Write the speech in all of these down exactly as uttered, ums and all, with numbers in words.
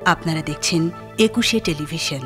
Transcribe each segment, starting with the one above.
আপনারা দেখছেন একুশে টেলিভিশন।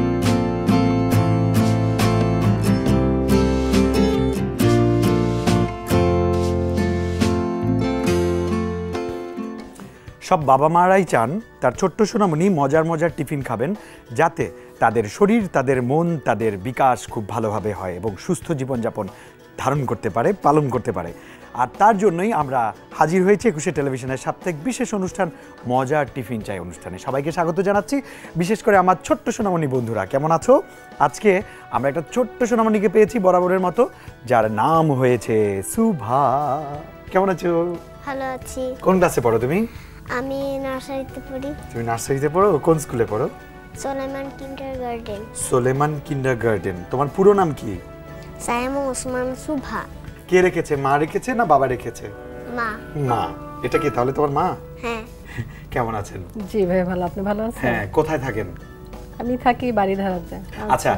সব বাবা মারাই চান তার ছোট্ট সোনামণি মজার মজার টিফিন খাবেন, যাতে তাদের শরীর, তাদের মন, তাদের বিকাশ খুব ভালোভাবে হয় এবং সুস্থ জীবনযাপন ধারণ করতে পারে, পালন করতে পারে। আর তার জন্যই আমরা হাজির হয়েছি একুশে টেলিভিশনের সাপ্তাহিক বিশেষ অনুষ্ঠান মজার টিফিন চাই অনুষ্ঠানে। সবাইকে স্বাগত জানাচ্ছি, বিশেষ করে আমার ছোট্ট সোনামণি বন্ধুরা। কেমন আছো? আজকে আমরা একটা ছোট্ট সোনামণিকে পেয়েছি বরাবরের মতো, যার নাম হয়েছে সুভা। কেমন আছো? ভালো আছি। কোন ক্লাসে পড়ো তুমি? আমি নার্সারিতে পড়ি। তুমি নার্সারিতে পড়ো? কোন স্কুলে পড়ো? সোলেমান কিন্ডারগার্টেন। সোলেমান কিন্ডারগার্টেন। তোমার পুরো নাম কি? সাইমা ওসমান সুভা। কে রেখেছে? মা রেখেছে না বাবা রেখেছে? মা। মা। এটা কি তাহলে তোমার মা? হ্যাঁ। কেমন আছেন? জি ভাই ভালো, আপনি ভালো আছেন? হ্যাঁ। কোথায় থাকেন? আমি থাকি বাড়িধারাতে। আচ্ছা,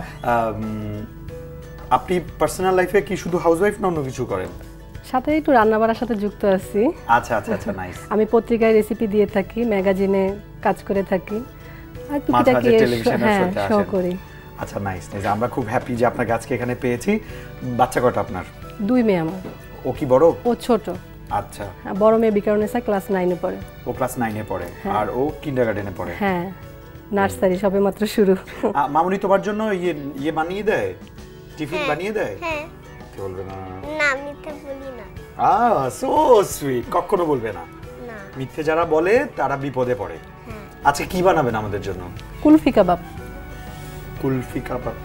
আপনি পার্সোনাল লাইফে কি শুধু হাউসওয়াইফ না অন্য কিছু করেন? সাথে একটু রান্না বাড়ার সাথে যুক্ত আছি। আচ্ছা আচ্ছা আচ্ছা, নাইস। আমি পত্রিকায় রেসিপি দিয়ে থাকি, ম্যাগাজিনে কাজ করে থাকি, আর টুকিটাকি হ্যাঁ শো করি। আচ্ছা, নাইস নাইস। আমরা খুব হ্যাপি যে আপনাকে আজকে এখানে পেয়েছি। বাচ্চা কয়টা আপনার? দুই মেয়ে আমার। ও কি বড়? ও ছোট। আচ্ছা। বড় মেয়ে বিকারুন্নেসা ক্লাস নাইনে পড়ে। ও ক্লাস নাইনে পড়ে। আর ও কিন্ডারগার্টেনে পড়ে। হ্যাঁ, নার্সারি সবেমাত্র শুরু। মামুনি তোমার জন্য ইয়ে ইয়ে বানিয়ে দেয়, টিফিন বানিয়ে দেয়? হ্যাঁ। বলবে না? না, মিথ্যে বলি না। Ah, so sweet. কখনো বলবে না। না। মিথ্যে যারা বলে তারা বিপদে পড়ে। হ্যাঁ। আজকে কি বানাবেন আমাদের জন্য? কুলফি কাবাব। কুলফি কাবাব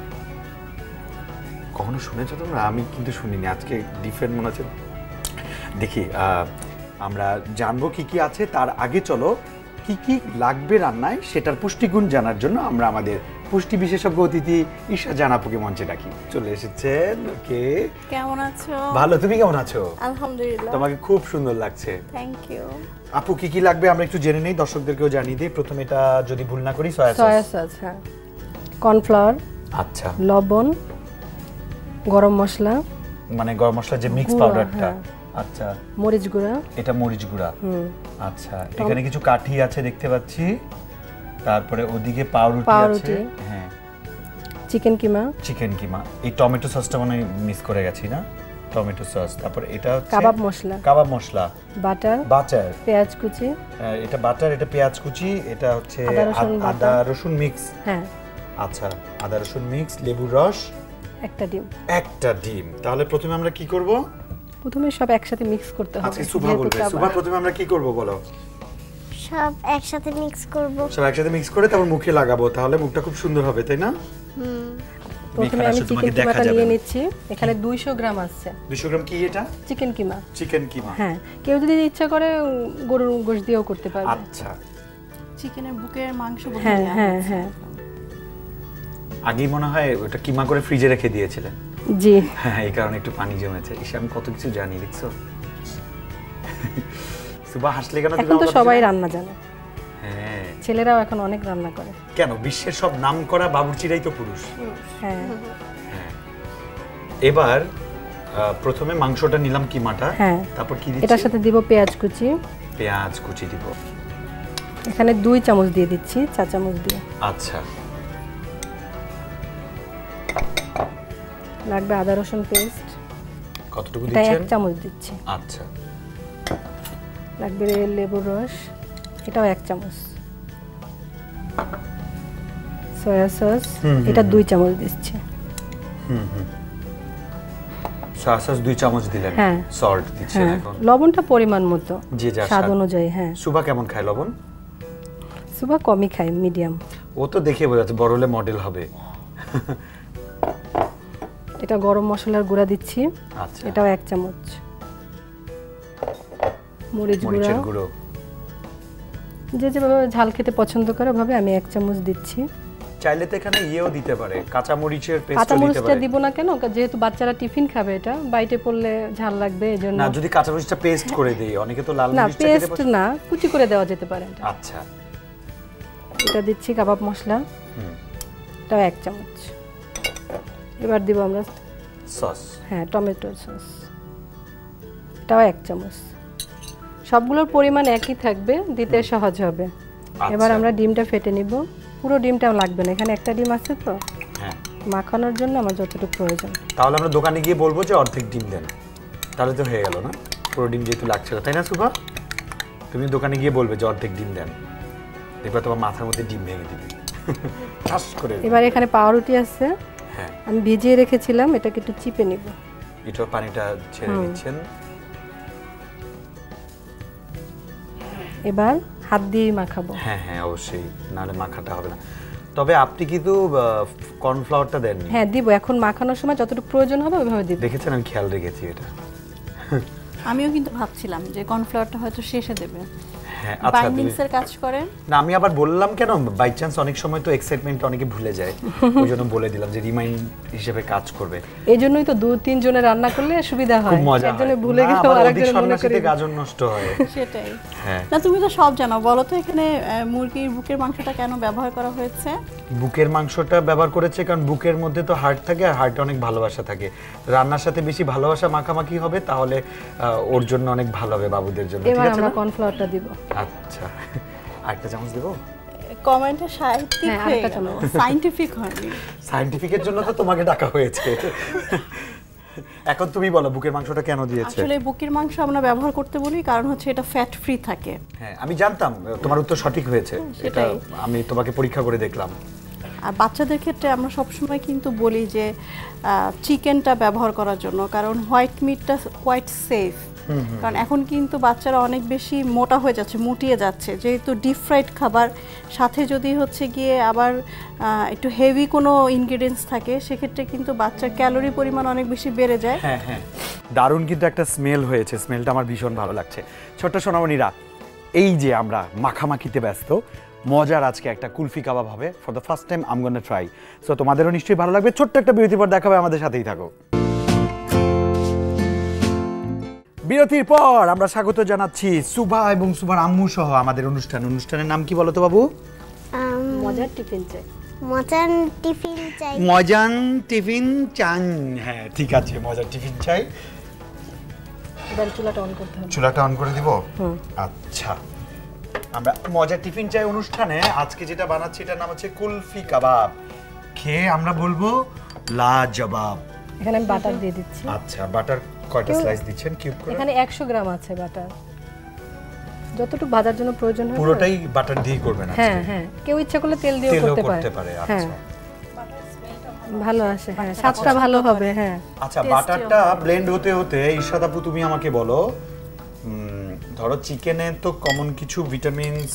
কখনো শুনেছো তোমরা? আমি কিন্তু শুনিনি, আজকে ডিফারেন্ট মনে হচ্ছে। দেখি, আমরা জানবো কি কি আছে। তার আগে চলো কি কি লাগবে রান্নায় সেটার পুষ্টিগুণ জানার জন্য আমরা আমাদের পুষ্টি বিশেষজ্ঞ অতিথি ঈশা জান আপুকে মঞ্চে ডাকি। চলে এসেছেন। ওকে, কেমন আছো? ভালো, তুমি কেমন আছো? আলহামদুলিল্লাহ। তোমাকে খুব সুন্দর লাগছে। Thank you. আপু কি কি লাগবে আমরা একটু জেনে নেই, দর্শকদেরকেও জানিয়ে দিই। প্রথমে এটা যদি ভুল না করি, সয়া সস। সয়া সস, হ্যাঁ। কর্নফ্লাওয়ার, আচ্ছা, লবণ, গরম মশলা, মানে গরম মশলা যে মিক্স পাউডারটা, আচ্ছা, মরিচ গুঁড়া, এটা মরিচ গুঁড়া, হুম, আচ্ছা। এখানে কিছু কাঠি আছে দেখতে পাচ্ছি, তারপরে ওদিকে পাউরুটি আছে, হ্যাঁ, চিকেন কিমা, চিকেন কিমা। এই টমেটো সসটা মনে মিস করে গেছি না? Tomato sauce. তারপর এটা হচ্ছে কাবাব মশলা, কাবাব মশলা, বাটার, বাটার, পেঁয়াজ কুচি, এটা বাটার, এটা পেঁয়াজ কুচি, এটা হচ্ছে আদা রসুন মিক্স, হ্যাঁ, আচ্ছা, আদা রসুন মিক্স, লেবুর রস, একটা ডিম, একটা ডিম। তাহলে প্রথমে আমরা কি করব? প্রথমে সব একসাথে মিক্স করতে হবে। আচ্ছা, সুভা বলবে। সুভা, প্রথমে আমরা কি করব বলো? সব একসাথে মিক্স করব। সব একসাথে মিক্স করে তারপর মুখে লাগাবো, তাহলে মুখটা খুব সুন্দর হবে, তাই না? হুম। প্রথমে আমি চিকেন কিমাটা নিয়ে নিচ্ছি। এখানে দুইশো গ্রাম আছে। দুইশো গ্রাম কি এটা? চিকেন কিমা। চিকেন কিমা, হ্যাঁ। কেউ যদি ইচ্ছা করে গরুর গোশত দিয়েও করতে পারবে। আচ্ছা। চিকেনের বুকের মাংস বলে। হ্যাঁ হ্যাঁ হ্যাঁ। আগে মনে হয় ওটা কিমা করে ফ্রিজে রেখে দিয়েছিলেন। জি, হ্যাঁ, এই কারণে একটু পানি জমেছে। ইস, আমি কত কিছু জানি, দেখছো? সুবা হাসলে কেন? এখন তো সবাই রান্না জানে। হ্যাঁ, ছেলেরাও এখন অনেক রান্না করে। কেন? বিশ্বের সব নামকরা বাবুর্চিরাই তো পুরুষ। হ্যাঁ। এবার প্রথমে মাংসটা নিলাম, কিমাটা, হ্যাঁ। তারপর কি দিচ্ছি? এটার সাথে দিব পেঁয়াজ কুচি। পেঁয়াজ কুচি দিব। এখানে দুই চামচ দিয়ে দিচ্ছি, চা চামচ দিয়ে। আচ্ছা। লাগবে আদা রসুন পেস্ট। কতটুকু দিচ্ছেন? এক চামচ দিচ্ছি। আচ্ছা। লাগবে লেবুর রস, এটাও এক চামচ। সয়া সস, এটা দুই চামচ দিচ্ছি। হুম হুম। সয়া সস দুই চামচ দিলেন। হ্যাঁ। সল্ট দিচ্ছেন এখন। লবণটা পরিমাণ মতো, জি, যা স্বাদ অনুযায়ী। হ্যাঁ। সুভা কেমন খায় লবণ? সুভা কমই খায়, মিডিয়াম। ও তো দেখে বোঝা যাচ্ছে বড় হলে মডেল হবে। এটা গরম মশলার গুঁড়া দিচ্ছি। আচ্ছা। এটাও এক চামচ। মরিচ গুঁড়ো, যে যেভাবে ঝাল খেতে পছন্দ করে ভাবে আমি এক চামচ দিচ্ছি। চাইলে তো এখানে ইয়েও দিতে পারে, কাঁচা মরিচের পেস্ট দিতে পারে। কাঁচা মরিচটা দিব না কেন? যেহেতু বাচ্চারা টিফিন খাবে, এটা বাইটে পড়লে ঝাল লাগবে, এজন্য। না, যদি কাঁচা মরিচটা পেস্ট করে দেই, অনেকে তো লাল মরিচটা খেতে পছন্দ না, কুচি করে দেওয়া যেতে পারে। আচ্ছা। এটা দিচ্ছি কাবাব মশলা, হুম, এটাও এক চামচ। এবার দিব আমরা সস, হ্যাঁ, টমেটো সস, এটাও এক চামচ। সবগুলোর পরিমাণ একই থাকবে, দিতে সহজ হবে। এবার আমরা ডিমটা ফেটে নিব। পুরো ডিমটাও লাগবে না, এখানে একটা ডিম আছে তো। হ্যাঁ, মাখানোর জন্য আমার যতটুকু প্রয়োজন। তাহলে আমরা দোকানে গিয়ে বলবো যে অর্ধেক ডিম দেন, তাহলে তো হয়ে গেল না? পুরো ডিম যেহেতু লাগছে না, তাই না সুভা? তুমি দোকানে গিয়ে বলবে যে অর্ধেক ডিম দেন, দেখবে তোমার মাথার মধ্যে ডিম ভেঙে দিবে ঠাস করে। এবার এখানে পাউরুটি আছে, হ্যাঁ, আমি ভিজিয়ে রেখেছিলাম, এটাকে একটু চিপে নিব। এটার পানিটা ছেড়ে দিচ্ছেন। এবার হাত দিয়ে মাখাবো। হ্যাঁ হ্যাঁ অবশ্যই, নাহলে মাখাটা হবে না। তবে আপনি কিন্তু কর্নফ্লাওয়ারটা দেননি। হ্যাঁ দিব, এখন মাখানোর সময় যতটুকু প্রয়োজন হবে ওইভাবে দিব। দেখেছেন, আমি খেয়াল রেখেছি এটা। আমিও কিন্তু ভাবছিলাম যে কর্নফ্লাওয়ারটা হয়তো শেষে দেবে। হ্যাঁ, আচ্ছা, বাইন্ডিংস এর কাজ করে না, আমি আবার বললাম কেন, বাই চান্স অনেক সময় তো এক্সাইটমেন্ট অনেকে ভুলে যায়, ওই জন্য বলে দিলাম যে রিমাইন্ড হিসেবে কাজ করবে। এই জন্যই তো দুই তিন জনের রান্না করলে সুবিধা হয়, খুব মজা হয়। একজনে ভুলে গেল না, আরেকজন মনে সন্ন্যাসীতে করে গাজর নষ্ট হয়। সেটাই। হ্যাঁ, না তুমি তো সব জানো, বলো তো এখানে আহ, মুরগির বুকের মাংসটা কেন ব্যবহার করা হয়েছে? বুকের মাংসটা ব্যবহার করেছে কারণ বুকের মধ্যে তো হার্ট থাকে, আর হার্টে অনেক ভালোবাসা থাকে। রান্নার সাথে বেশি ভালোবাসা মাখামাখি হবে, তাহলে আহ, ওর জন্য অনেক ভালো হবে, বাবুদের জন্য। ঠিক এবার আছে আমরা না? কর্নফ্লাওয়ারটা দিব। আচ্ছা, আরেকটা চামচ দেবো? কমেন্টে সাহিত্যিক হ্যাঁ, হয়ে আরেকটা গেল, চামচ। সায়েন্টিফিক হয়নি। সায়েন্টিফিকের জন্য তো তোমাকে ডাকা হয়েছে। এখন তুমি বলো বুকের মাংসটা কেন দিয়েছে? আসলে বুকের মাংস আমরা ব্যবহার করতে বলি কারণ হচ্ছে এটা ফ্যাট ফ্রি থাকে। হ্যাঁ, আমি জানতাম তোমার উত্তর সঠিক হয়েছে, এটা সেটাই। আমি তোমাকে পরীক্ষা করে দেখলাম। আর বাচ্চাদের ক্ষেত্রে আমরা সবসময় কিন্তু বলি যে চিকেনটা ব্যবহার করার জন্য, কারণ হোয়াইট মিটটা কোয়াইট সেফ। কারণ এখন কিন্তু বাচ্চারা অনেক বেশি মোটা হয়ে যাচ্ছে, মুটিয়ে যাচ্ছে, যেহেতু ডিপ ফ্রাইড খাবার, সাথে যদি হচ্ছে গিয়ে আবার আহ, একটু হেভি কোনো ইনগ্রিডিয়েন্টস থাকে, সেক্ষেত্রে কিন্তু বাচ্চার ক্যালোরি পরিমাণ অনেক বেশি বেড়ে যায়। হ্যাঁ হ্যাঁ, দারুণ কিন্তু একটা স্মেল হয়েছে, স্মেলটা আমার ভীষণ ভালো লাগছে। ছোট্ট সোনামণিরা, এই যে আমরা মাখামাখিতে ব্যস্ত, মজার আজকে একটা কুলফি কাবাব হবে। For the first time I am gonna try. So তোমাদেরও নিশ্চয়ই ভালো লাগবে। ছোট্ট একটা বিরতির পর দেখাবে, আমাদের সাথেই থাকো। বিরতির পর আমরা স্বাগত জানাচ্ছি সুভা এবং সুভার আম্মু সহ আমাদের অনুষ্ঠান। অনুষ্ঠানের নাম কি বলো তো বাবু? আম, মজার টিফিন চাই। মজার টিফিন চাই। মজান টিফিন চান। হ্যাঁ ঠিক আছে, মজার টিফিন চাই। এবার চুলাটা অন করতে হবে। চুলাটা অন করে দিব? আচ্ছা, আমরা মজার টিফিন চাই অনুষ্ঠানে আজকে যেটা বানাচ্ছি এটার নাম হচ্ছে কুলফি কাবাব। খেয়ে আমরা বলবো লাজবাব। এখানে আমি বাটার দিয়ে দিচ্ছি। আচ্ছা, বাটার কয়টা স্লাইস দিচ্ছেন কিউব করে? এখানে একশো গ্রাম আছে বাটার, যতটুকু ভাজার জন্য প্রয়োজন হয়। পুরোটাই বাটার দিয়ে করবেন আজকে? হ্যাঁ হ্যাঁ, কেউ ইচ্ছা করলে তেল দিয়েও তেলও করতে করতে পারে। হ্যাঁ, আচ্ছা ভালো আসে, হ্যাঁ স্বাদটা ভালো হবে। হ্যাঁ আচ্ছা, বাটারটা ব্লেন্ড হতে হতে ঈশাদ আপু তুমি আমাকে বলো, উম, ধরো চিকেনে তো কমন কিছু ভিটামিনস,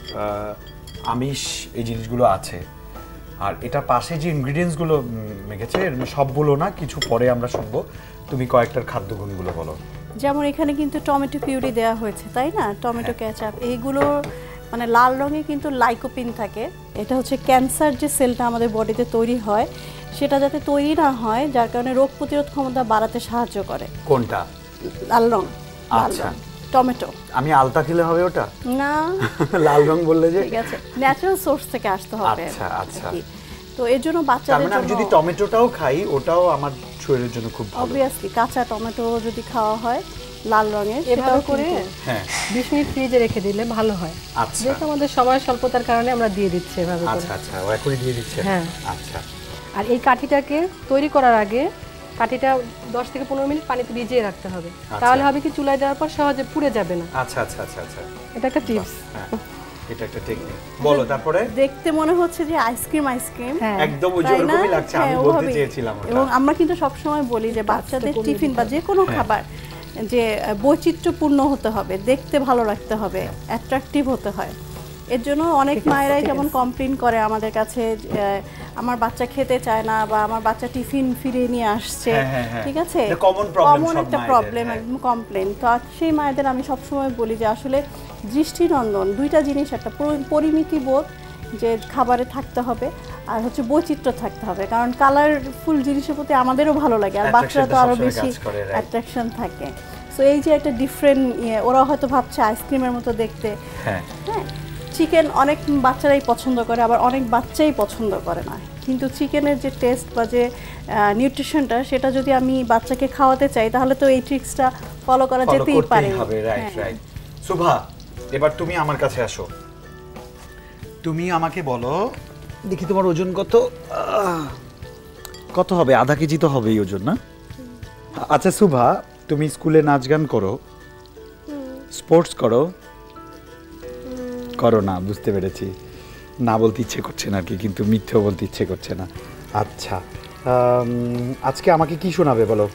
আমিষ, এই জিনিসগুলো আছে, আর এটা পাশে যে ইনগ্রেডিয়েন্টসগুলো মেখেছে সবগুলো না, কিছু পরে আমরা শুনবো। তুমি কয়েকটার খাদ্যগুণগুলো বলো। যেমন এখানে কিন্তু টমেটো পিউরি দেওয়া হয়েছে, তাই না? টমেটো ক্যাচআপ, এইগুলো মানে লাল রঙে কিন্তু লাইকোপিন থাকে। এটা হচ্ছে ক্যান্সার যে সেলটা আমাদের বডিতে তৈরি হয়, সেটা যাতে তৈরি না হয়, যার কারণে রোগ প্রতিরোধ ক্ষমতা বাড়াতে সাহায্য করে। কোনটা? লাল রং। লাল আচ্ছা, রং টমেটো। আমি আলতা খেলে হবে ওটা? না, লাল রং বললে যে? ঠিক আছে, ন্যাচারাল সোর্স থেকে আসতে হবে। আচ্ছা আচ্ছা, আর কি। তো এর জন্য তার বাচ্চাদের মানে আমি যদি জন্য টমেটোটাও খাই ওটাও আমার শরীরের জন্য খুব ভালো। অবভিয়াসলি কাঁচা টমেটো যদি খাওয়া হয় লাল রঙের, এভাবে সেটাও করে কিন্তু- হ্যাঁ বিশ মিনিট ফ্রিজে রেখে দিলে ভালো হয়। আচ্ছা যেহেতু আমাদের সময় স্বল্পতার কারণে আমরা দিয়ে দিচ্ছি এভাবে করে। আচ্ছা আচ্ছা, ও এখনই দিয়ে দিচ্ছে? হ্যাঁ। আচ্ছা আর এই কাঠিটাকে তৈরি করার আগে কাঠিটা দশ থেকে পনেরো মিনিট পানিতে ভিজিয়ে রাখতে হবে, তাহলে হবে কি চুলায় দেওয়ার পর সহজে পুড়ে যাবে না। আচ্ছা আচ্ছা আচ্ছা আচ্ছা, এটা একটা টিপস। হ্যাঁ এটা একটা টেকনিক। বলো তারপরে। দেখতে মনে হচ্ছে যে আইসক্রিম আইসক্রিম, হ্যাঁ একদম ওই তাই না? রকমই লাগছে, আমি হ্যাঁ, বলতে ওভাবেই। চেয়েছিলাম ওটা। এবং আমরা কিন্তু সবসময় বলি যে বাচ্চাদের কমিয়ে টিফিন বা যে কোনো খাবার যে বৈচিত্র্যপূর্ণ হতে হবে, দেখতে ভালো রাখতে হবে, অ্যাট্রাকটিভ হতে হয়। এর জন্য অনেক মায়েরাই যেমন কমপ্লেন করে আমাদের কাছে, আমার বাচ্চা খেতে চায় না বা আমার বাচ্চা টিফিন ফিরিয়ে নিয়ে আসছে, হ্যাঁ, হ্যাঁ, হ্যাঁ। ঠিক আছে, এটা common problem কমন সব একটা মায়েদের, প্রবলেম, হ্যাঁ। একদম কমপ্লেন। তো সেই মায়েদের আমি সবসময় বলি যে আসলে দৃষ্টিনন্দন দুইটা জিনিস, একটা পরিমিতি বোধ যে খাবারে থাকতে হবে, আর হচ্ছে বৈচিত্র্য থাকতে হবে, কারণ কালারফুল জিনিসের প্রতি আমাদেরও ভালো লাগে, আর বাচ্চারা তো আরো বেশি অ্যাট্রাকশন থাকে। সো এই যে একটা ডিফারেন্ট ইয়ে, ওরা হয়তো ভাবছে আইসক্রিমের মতো দেখতে। হ্যাঁ হ্যাঁ, চিকেন অনেক বাচ্চারাই পছন্দ করে, আবার অনেক বাচ্চাই পছন্দ করে না, কিন্তু চিকেনের যে টেস্ট বা যে নিউট্রিশনটা, সেটা যদি আমি বাচ্চাকে খাওয়াতে চাই তাহলে তো এই ট্রিক্সটা ফলো করা যেতেই পারে। Right right. সুভা, এবার তুমি আমার কাছে আসো। তুমি আমাকে বলো দেখি তোমার ওজন কত কত হবে? আধা কেজি তো হবেই ওজন, না? আচ্ছা শুভা, তুমি স্কুলে নাচ গান করো, স্পোর্টস করো? করো না, বুঝতে পেরেছি। না বলতে ইচ্ছে করছে না আর কি, কিন্তু মিথ্যেও বলতে ইচ্ছে করছে না। আচ্ছা, আজকে আমাকে কি শোনাবে বলো?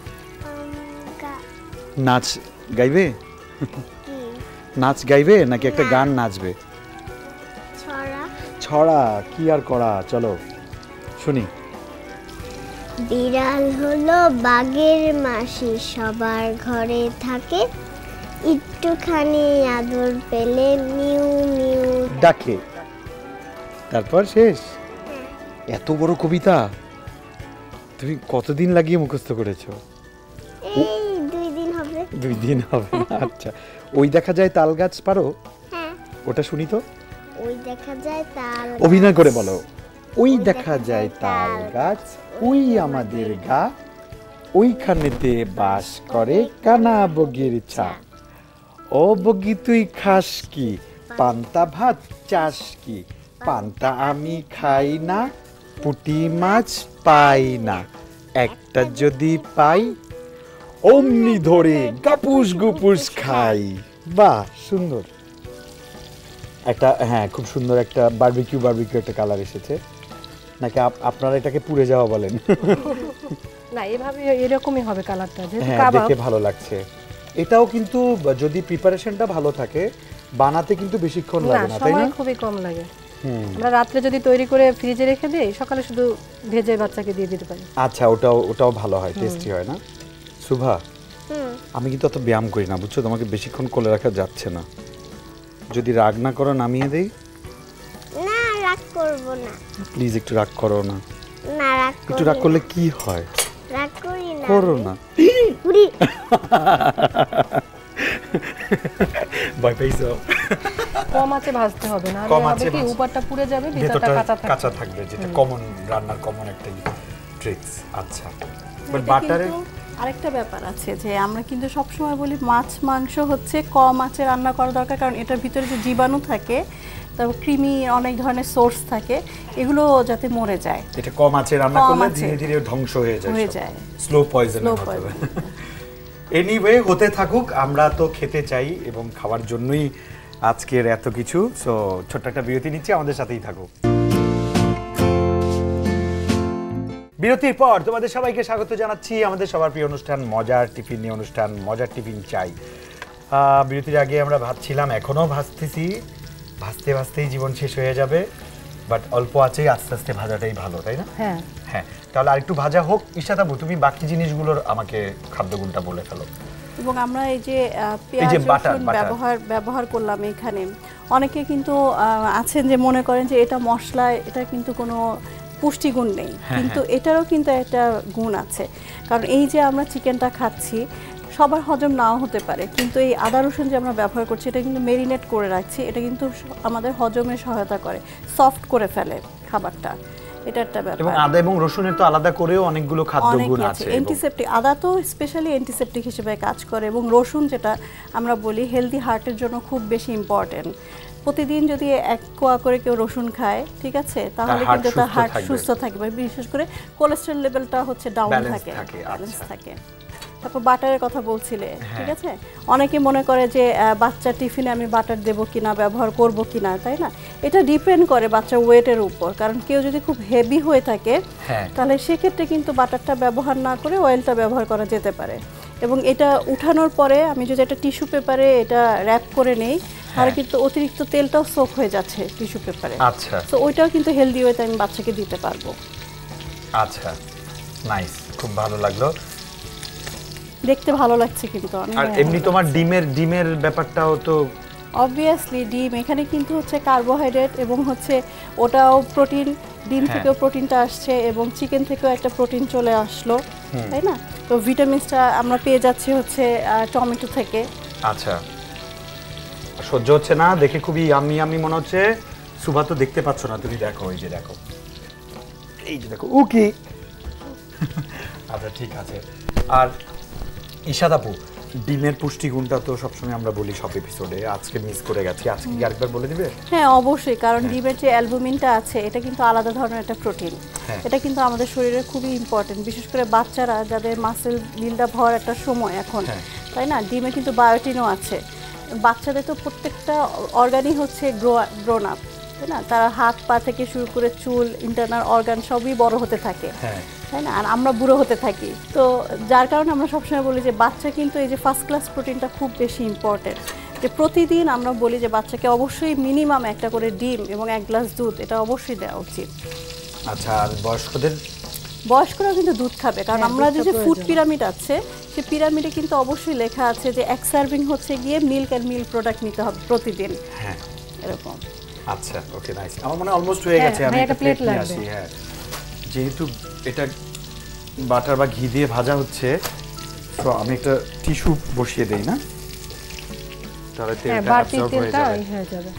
নাচ গাইবে? নাচ গাইবে নাকি একটা গান নাচবে? ছড়া। ছড়া? কি আর করা, চলো শুনি। বিড়াল হলো বাঘের মাসি, সবার ঘরে থাকে, একটুখানি আদর পেলে মিউ মিউ ডাকে। তারপর শেষ? এত বড় কবিতা তুমি কতদিন লাগিয়ে মুখস্থ করেছো? এই দুই দিন হবে। দুই দিন হবে? আচ্ছা, ওই দেখা যায় তাল গাছ পারো? হ্যাঁ। ওটা শুনি তো। ওই দেখা যায় তাল। অভিনয় করে বলো। ওই দেখা যায় তাল গাছ, ওই আমাদের গা, ওইখানেতে বাস করে কানা বগির ছা। ও বগি তুই খাস কি? পান্তা ভাত চাস কি? পান্তা আমি খাই না, পুঁটি মাছ পাই না, একটা যদি পাই অমনি ধরে গাপুস গুপুস খাই। বাহ, সুন্দর একটা, হ্যাঁ খুব সুন্দর একটা বারবিকিউ বারবিকিউ একটা কালার এসেছে। নাকি আপনারা এটাকে পুড়ে যাওয়া বলেন? না, এভাবে এরকমই হবে কালারটা, যেহেতু হ্যাঁ, কাবাব। দেখে ভালো লাগছে। এটাও কিন্তু যদি প্রিপারেশনটা ভালো থাকে বানাতে কিন্তু বেশিক্ষণ লাগে না, তাই না? সময় খুবই কম লাগে। আমরা রাত্রে যদি তৈরি করে ফ্রিজে রেখে দেই, সকালে শুধু ভেজে বাচ্চাকে দিয়ে দিতে পারি। আচ্ছা, ওটাও ওটাও ভালো হয়, টেস্টি হয় না? শুভা, আমি কিন্তু অত ব্যায়াম করি না, বুঝছো? তোমাকে বেশিক্ষণ কোলে রাখা যাচ্ছে না। যদি রাগ না করো নামিয়ে দেই? না, রাগ করব না। প্লিজ একটু রাগ করো না। না, রাগ একটু রাগ করলে কি হয়? রাগ করি না। করো না। পুরি। ভয় পেয়েছো? কম আঁচে ভাজতে হবে, না কম হলে আঁচে হবে কি ভাজ- উপরটা পুড়ে যাবে, ভিতরটা ভেতরটা কাঁচা থাকবে। কাঁচা থাকবে, যেটা কমন রান্নার কমন একটা ট্রিক্স। আচ্ছা, বাট এটা বাটারে কিন্তু আরেকটা ব্যাপার আছে যে আমরা কিন্তু সবসময় বলি মাছ মাংস হচ্ছে কম আঁচে রান্না করা দরকার, কারণ এটার ভিতরে যে জীবাণু থাকে, তারপর কৃমি, অনেক ধরনের সোর্স থাকে, এগুলো যাতে মরে যায়। এটা কম আঁচে রান্না কম করলে আঁচে ধীরে ধীরে ধ্বংস হয়ে যায়, হয়ে যায়। স্লো পয়জন Slow হতে হবে। poison। এনিওয়ে, হতে থাকুক, আমরা তো খেতে চাই এবং খাওয়ার জন্যই আজকের এত কিছু। সো ছোট্ট একটা বিরতি নিচ্ছি, আমাদের সাথেই থাকুক। বিরতির পর তোমাদের সবাইকে স্বাগত জানাচ্ছি আমাদের সবার প্রিয় অনুষ্ঠান মজার টিফিন নিয়ে, অনুষ্ঠান মজার টিফিন চাই। আহ, বিরতির আগে আমরা ভাবছিলাম, এখনও ভাজতেছি, ভাজতে ভাজতেই জীবন শেষ হয়ে যাবে, বাট অল্প আছেই আস্তে আস্তে ভাজাটাই ভালো, তাই না? হ্যাঁ হ্যাঁ, তাহলে আরেকটু ভাজা হোক। ইশাতাবু, তুমি বাকি জিনিসগুলোর আমাকে খাদ্যগুণটা বলে ফেলো। এবং আমরা এই যে আহ, এই পেঁয়াজ যে butter, রসুন butter। ব্যবহার ব্যবহার করলাম এখানে, অনেকে কিন্তু আহ, আছেন যে মনে করেন যে এটা মশলা, এটা কিন্তু কোনো পুষ্টিগুণ নেই, কিন্তু এটারও কিন্তু একটা গুণ আছে। কারণ এই যে আমরা চিকেনটা খাচ্ছি, সবার হজম নাও হতে পারে, কিন্তু এই আদা রসুন যে আমরা ব্যবহার করছি, এটা কিন্তু মেরিনেট করে রাখছি, এটা কিন্তু আমাদের হজমে সহায়তা করে, সফট করে ফেলে খাবারটা। এটা একটা এবং ব্যাপার। আদা এবং রসুনের তো আলাদা করেও অনেকগুলো খাদ্যগুণ অনেকই আছে। আছে, অ্যান্টিসেপটিক। আদা তো স্পেশালি অ্যান্টিসেপটিক হিসেবে কাজ করে, এবং রসুন যেটা আমরা বলি হেলদি হার্টের জন্য খুব বেশি ইম্পর্টেন্ট। প্রতিদিন যদি এক কোয়া করে কেউ রসুন খায়, ঠিক আছে, তাহলে heart কিন্তু তার সুস্থ হার্ট থাকবে। সুস্থ থাকবে, বিশেষ করে কোলেস্টেরল লেভেলটা হচ্ছে ডাউন Balance থাকে, থাকে, ব্যালেন্স আচ্ছা। থাকে। তারপর বাটারের কথা বলছিলে, ঠিক আছে, অনেকে মনে করে যে আহ, বাচ্চার টিফিনে আমি বাটার দেবো কিনা, ব্যবহার করব কিনা, তাই না? এটা ডিপেন্ড করে বাচ্চার ওয়েটের উপর, কারণ কেউ যদি খুব হেভি হয়ে থাকে, হ্যাঁ। তাহলে সেক্ষেত্রে কিন্তু বাটারটা ব্যবহার না করে অয়েলটা ব্যবহার করা যেতে পারে। এবং এটা উঠানোর পরে আমি যদি একটা টিস্যু পেপারে এটা র্যাপ করে নেই, তাহলে কিন্তু অতিরিক্ত তেলটাও সোক হয়ে যাচ্ছে টিস্যু পেপারে। আচ্ছা, তো ওইটাও কিন্তু হেলদি ওয়েতে আমি বাচ্চাকে দিতে পারবো। আচ্ছা, নাইস, খুব ভালো লাগলো। দেখতে ভালো লাগছে কিন্তু অনেক। আর এমনি তোমার ডিমের ডিমের ব্যাপারটাও তো অবভিয়াসলি ডিম এখানে কিন্তু হচ্ছে কার্বোহাইড্রেট, এবং হচ্ছে ওটাও প্রোটিন, ডিম হ্যাঁ। থেকেও প্রোটিনটা আসছে, এবং চিকেন থেকেও একটা প্রোটিন চলে আসলো, তাই না? তো ভিটামিনসটা আমরা পেয়ে যাচ্ছি হচ্ছে আহ, টমেটো থেকে। আচ্ছা, সহ্য হচ্ছে না দেখে, খুবই ইয়াম্মি ইয়াম্মি মনে হচ্ছে। সুভা তো দেখতে পাচ্ছ না, তুমি দেখো, এই যে দেখো, এই যে দেখো, ওকে। আচ্ছা, ঠিক আছে। আর ইশাদ আপু, ডিমের পুষ্টিগুণটা তো সবসময় আমরা বলি সব এপিসোডে, আজকে মিস করে গেছি, আজকে কি আরেকবার বলে দিবে? হ্যাঁ অবশ্যই, কারণ ডিমের যে অ্যালবুমিনটা আছে এটা কিন্তু আলাদা ধরনের একটা প্রোটিন, এটা কিন্তু আমাদের শরীরে খুবই ইম্পর্টেন্ট, বিশেষ করে বাচ্চারা যাদের মাসেল বিল্ড আপ হওয়ার একটা সময় এখন, তাই না? ডিমে কিন্তু বায়োটিনও আছে। বাচ্চাদের তো প্রত্যেকটা অর্গানই হচ্ছে গ্রো গ্রোন আপ, তাই না? তারা হাত পা থেকে শুরু করে চুল, ইন্টারনাল অর্গান সবই বড় হতে থাকে, তাই না? আর আমরা বুড়ো হতে থাকি। তো যার কারণে আমরা সবসময় বলি যে বাচ্চা কিন্তু এই যে ফার্স্ট ক্লাস প্রোটিনটা খুব বেশি ইম্পর্টেন্ট, যে প্রতিদিন আমরা বলি যে বাচ্চাকে অবশ্যই মিনিমাম একটা করে ডিম এবং এক গ্লাস দুধ এটা অবশ্যই দেওয়া উচিত। আচ্ছা, আর বয়স্কদের? বয়স্করাও কিন্তু দুধ খাবে, কারণ আমরা যে ফুড পিরামিড আছে সেই পিরামিডে কিন্তু অবশ্যই লেখা আছে যে এক সার্ভিং হচ্ছে গিয়ে মিল্ক অ্যান্ড মিল্ক প্রোডাক্ট নিতে হবে প্রতিদিন। হ্যাঁ এরকম। আচ্ছা, ওকে, নাইস। আমার মনে অলমোস্ট হয়ে গেছে, আমি একটা প্লেট নিয়ে আসি। হ্যাঁ, যেহেতু এটা বাটার বা ঘি দিয়ে ভাজা হচ্ছে, তো আমি একটা টিস্যু বসিয়ে দেই না, তাহলে তেলটা অ্যাবজর্ব হয়ে যাবে।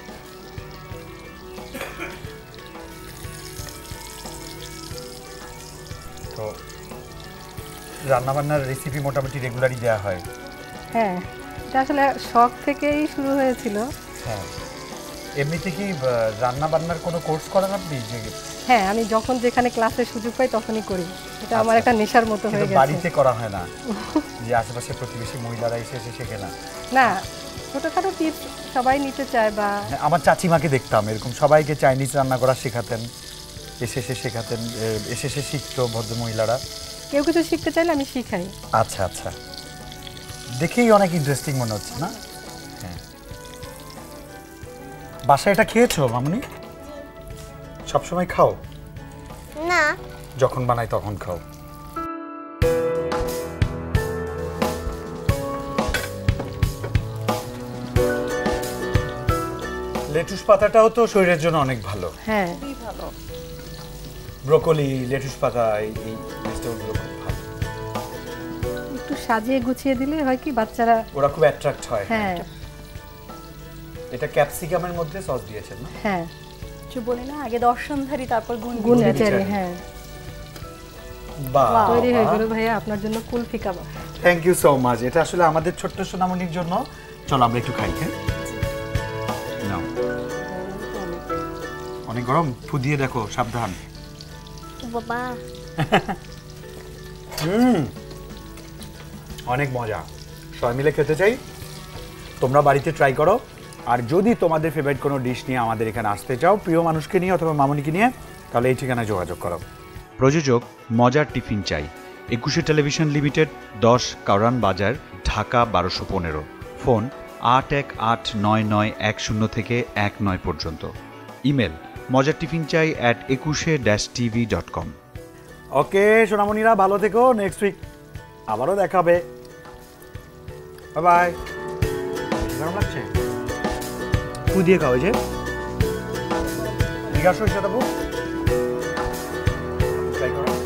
তো রান্নাবান্নার রেসিপি মোটামুটি রেগুলারই দেওয়া হয়? হ্যাঁ, এটা আসলে শখ থেকেই শুরু হয়েছিল। হ্যাঁ, এমনিতে কি রান্নাবান্নার কোনো কোর্স করেন আপনি? হ্যাঁ, আমি যখন যেখানে ক্লাসের সুযোগ পাই তখনই করি, এটা আমার একটা নেশার মতো হয়ে গেছে। বাড়িতে করা হয় না যে আশেপাশে প্রতিবেশী মহিলারা এসে এসে শেখে না? না, ছোটখাটো টিপস সবাই নিতে চায়। বা আমার চাচিমাকে দেখতাম এরকম সবাইকে চাইনিজ রান্না করা শেখাতেন, এসে এসে শেখাতেন, এসে এসে শিখতো ভদ্র মহিলারা। কেউ কিছু শিখতে চাইলে আমি শিখাই। আচ্ছা আচ্ছা, দেখেই অনেক ইন্টারেস্টিং মনে হচ্ছে না? হ্যাঁ। বাসায় এটা খেয়েছো মামুনি? সবসময় খাও? না, যখন বানাই তখন খাও। লেটুস পাতাটাও তো শরীরের জন্য অনেক ভালো। হ্যাঁ, খুবই ভালো। ব্রোকলি, লেটুস পাতা, এই ভেজিটেবলগুলো খুব ভালো। একটু সাজিয়ে গুছিয়ে দিলে হয় কি বাচ্চারা ওরা খুব অ্যাট্রাক্ট হয়। হ্যাঁ। এটা ক্যাপসিকামের মধ্যে সস দিয়েছেন না? হ্যাঁ, কিছু বলি না, আগে দর্শনধারী তারপর গুণ গুণবিচারী। হ্যাঁ, বাহ, তৈরি হয়ে গেল ভাইয়া আপনার জন্য kulfi kabab. Thank you so much. এটা আসলে আমাদের ছোট্ট সোনামণির জন্য। চলো আমরা একটু খাই। হ্যাঁ, নাও। অনেক গরম, ফু দিয়ে দেখো, সাবধান। বাবা হুম, অনেক মজা, সবাই মিলে খেতে চাই। তোমরা বাড়িতে ট্রাই করো। আর যদি তোমাদের ফেভারিট কোনো ডিশ নিয়ে আমাদের এখানে আসতে চাও, প্রিয় মানুষকে নিয়ে অথবা মামুনিকে নিয়ে, তাহলে এই ঠিকানায় যোগাযোগ করো। প্রযোজক মজার টিফিন চাই, একুশে টেলিভিশন লিমিটেড, দশ কাউরান বাজার, ঢাকা বারোশো পনেরো। ফোন আট এক আট নয় নয় এক শূন্য থেকে এক নয় পর্যন্ত। ইমেল মজার টিফিন চাই at Ekushe dash TV dot com. Okay সোনামণিরা, ভালো থেকো, নেক্সট উইক আবারও দেখাবে। Bye bye. গরম লাগছে? ফু দিয়ে খাও। যে জিজ্ঞাসা হয়েছে দেবো ট্রাই করো।